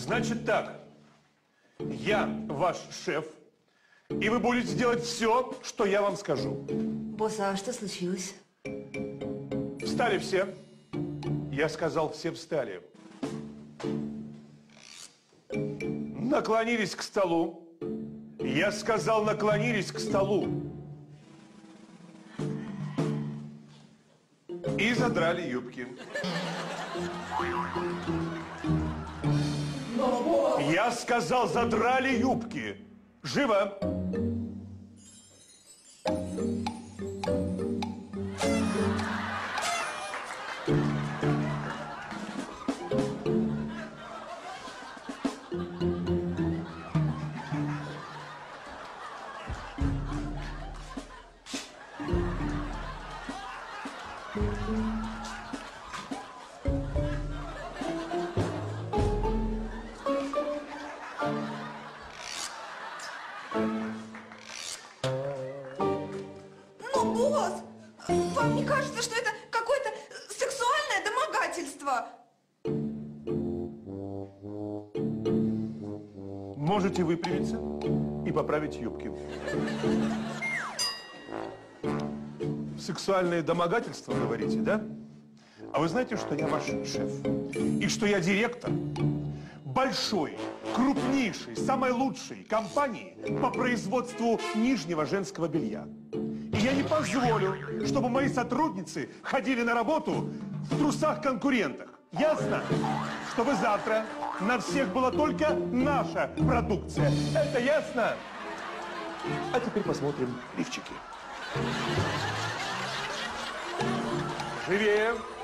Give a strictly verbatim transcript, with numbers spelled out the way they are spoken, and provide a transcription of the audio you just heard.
Значит так, я ваш шеф, и вы будете делать все, что я вам скажу. Босс, а что случилось? Встали все. Я сказал, все встали. Наклонились к столу. Я сказал, наклонились к столу. И задрали юбки. Я сказал, задрали юбки. Живо! Ну, босс, вам не кажется, что это какое-то сексуальное домогательство? Можете выпрямиться и поправить юбки. Сексуальные домогательства, говорите, да? А вы знаете, что я ваш шеф? И что я директор большой, крупнейшей, самой лучшей компании по производству нижнего женского белья. И я не позволю, чтобы мои сотрудницы ходили на работу в трусах-конкурентах. Ясно? Чтобы завтра на всех была только наша продукция. Это ясно? А теперь посмотрим лифчики. Живее!